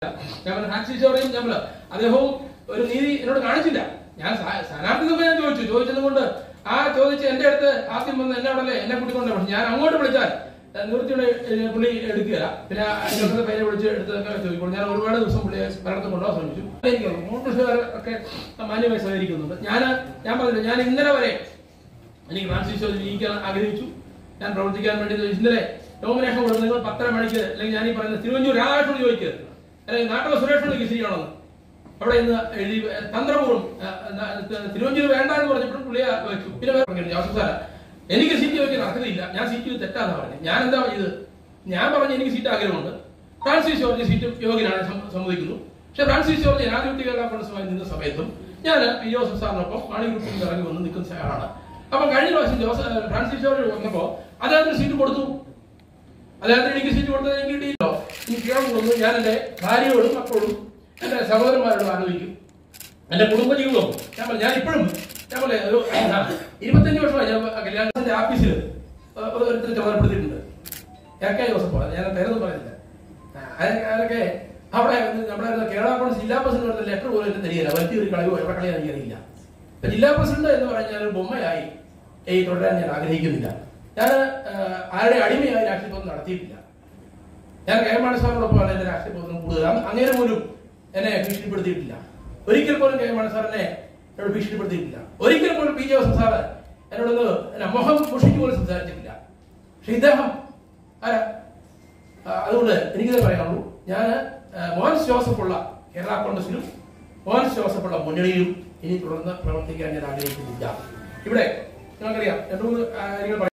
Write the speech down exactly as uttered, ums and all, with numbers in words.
ഞാൻ ഫ്രാൻസിസ് ജോർജും ഞാൻ അദ്ദേഹവും ഒരു നീതി എന്നോട് കാണിച്ചില്ല. ഞാൻ സ്ഥാനാർത്ഥി ഞാൻ ചോദിച്ചു ചോദിച്ചത് കൊണ്ട് ആ ചോദിച്ച് എന്റെ അടുത്ത് ആദ്യം വന്ന് എന്നെ അവിടെ എന്നെ കൂട്ടിക്കൊണ്ട് പക്ഷെ ഞാൻ അങ്ങോട്ട് വിളിച്ചാൽ നിർത്തിയുടെ പുള്ളി എടുക്കുകയില്ല. പിന്നെ അതിനകത്ത് പേരെ വിളിച്ച് എടുത്തതൊക്കെ ചോദിക്കുള്ളൂ. ഞാൻ ഒരുപാട് ദിവസം പുള്ളിയെ ഭരണത്തിൽ കൊണ്ടുപോകാൻ ശ്രമിച്ചു. എനിക്ക് കോൺഗ്രസ്സുകാരൊക്കെ മാന്യമായി സഹകരിക്കുന്നുണ്ട്. ഞാൻ ഞാൻ പറഞ്ഞില്ല, ഞാൻ ഇന്നലെ വരെ എനിക്ക് ഫ്രാൻസിസ് ജോർജ് ജീവിക്കാൻ ആഗ്രഹിച്ചു. ഞാൻ പ്രവർത്തിക്കാൻ വേണ്ടി ഇന്നലെ നോമിനേഷൻ കൊടുത്ത് നിങ്ങൾ പത്തര മണിക്ക് അല്ലെങ്കിൽ ഞാൻ ഈ പറയുന്നത് തിരുവഞ്ചൂർ രാധാകൃഷ്ണൻ ചോദിക്കുക അല്ലെങ്കിൽ നാട്ടിലെ സുരേഷ് ശരിയാണെന്ന് അവിടെ ഇന്ന് എഴുതി തന്ത്രപൂർവ്വം തിരുവഞ്ചൂർ വേണ്ട എന്ന് പറഞ്ഞപ്പോഴും പുള്ളിയെ വെച്ചു. പിന്നെ ജോസഫ് സാറ് എനിക്ക് സീറ്റ് ചോദിക്കാൻ അർഹതയില്ല, ഞാൻ സീറ്റ് തെറ്റാന്ന് പറഞ്ഞു. ഞാൻ എന്താ ചെയ്ത് ഞാൻ പറഞ്ഞു എനിക്ക് സീറ്റ് ആഗ്രഹമുണ്ട്. ഫ്രാൻസിസ് ജോർജ് സീറ്റ് യോഗ്യനാണ് സമ്മതിക്കുന്നു. പക്ഷെ ഫ്രാൻസിസ് ജോർജ് ജനാധിപത്യ കേരള കോൺഗ്രസുമായി നിന്ന സമയത്തും ഞാൻ പി ജോസഫ് സാറിനൊപ്പം മാണി ഗ്രൂപ്പിൽ ഇറങ്ങി വന്ന് നിൽക്കുന്ന ആളാണ്. അപ്പൊ കഴിഞ്ഞ പ്രാവശ്യം ജോസഫ് ഫ്രാൻസിസ് ജോർജ് വന്നപ്പോ അദ്ദേഹത്തിന് സീറ്റ് കൊടുത്തു. അദ്ദേഹത്തിന് എനിക്ക് സീറ്റ് കൊടുത്തത് എനിക്ക് കിട്ടിയില്ലോ. എനിക്ക് കേൾക്കുന്നു. ഞാൻ എന്റെ ഭാര്യയോടും മക്കളോടും എന്റെ സഹോദരന്മാരോടും ആലോചിക്കും. എന്റെ കുടുംബജീവിതവും ഞാൻ പറഞ്ഞു ഞാൻ ഇപ്പോഴും ഞാൻ പോലെ ഒരു ഇരുപത്തഞ്ച് വർഷമായി ഞാൻ കല്യാണത്തിന്റെ ആഫീസിൽ ഒരുത്തരെ ചുമതലപ്പെടുത്തിയിട്ടുണ്ട്. എ ജോസഫ് ഞാൻ പേരൊന്നും പറയുന്നില്ല. അതൊക്കെ അവിടെ നമ്മുടെ കേരള കോൺഗ്രസ് ജില്ലാ പ്രസിഡന്റ് ലെറ്റർ പോലും എന്നെ തരികയില്ല. വലിയ ഒരു കളിയോ എവിടെ കളിയാൻ എനിക്കറിയില്ല. ജില്ലാ പ്രസിഡന്റ് എന്ന് പറഞ്ഞാൽ ഒരു ബൊമ്മയായി ഈ തുടരാൻ ഞാൻ ആഗ്രഹിക്കുന്നില്ല. ഞാൻ ആരുടെ അടിമയായി രാഷ്ട്രീയ നടത്തിയിട്ടില്ല. ഞാൻ കെ എം മാണി സാറിനോടൊപ്പമാണ് എന്റെ രാഷ്ട്രീയ പ്രവർത്തനം കൂടുതൽ. അങ്ങനെ പോലും എന്നെ ഭീഷണിപ്പെടുത്തിയിട്ടില്ല. ഒരിക്കൽ പോലും കെ എം മാണി സാർ എന്നെ എന്നോട് ഭീഷണിപ്പെടുത്തിയിട്ടില്ല. ഒരിക്കൽ പോലും പി ജോസഫ് സാറ് എന്നോടൊന്ന് മുഖം മുഷിക്ക് പോലും സംസാരിച്ചിട്ടില്ല. പക്ഷെ ഇദ്ദേഹം ആരാ? അതുകൊണ്ട് എനിക്കിത് പറയാനുള്ളൂ. ഞാൻ മോൻസ് ജോസഫുള്ള കേരള കോൺഗ്രസിലും മോൻസ് ജോസഫുള്ള മുന്നണിയിലും ഇനി തുടർന്ന് പ്രവർത്തിക്കാൻ ഞാൻ ആഗ്രഹിക്കുന്നില്ല. ഇവിടെ നിങ്ങൾക്കറിയാം രണ്ടു മൂന്ന് കാര്യങ്ങൾ